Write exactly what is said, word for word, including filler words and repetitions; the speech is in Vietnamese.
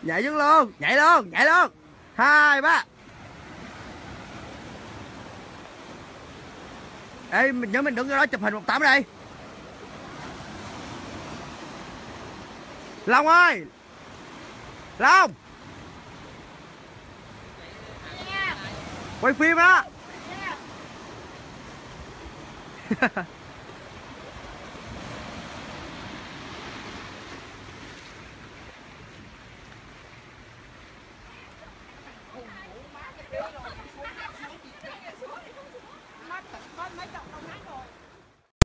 Nhảy xuống luôn, nhảy luôn, nhảy luôn. Hai ba. Ê, mình nhớ mình đứng ở đó chụp hình một tấm đây. Long ơi, Long, quay phim á.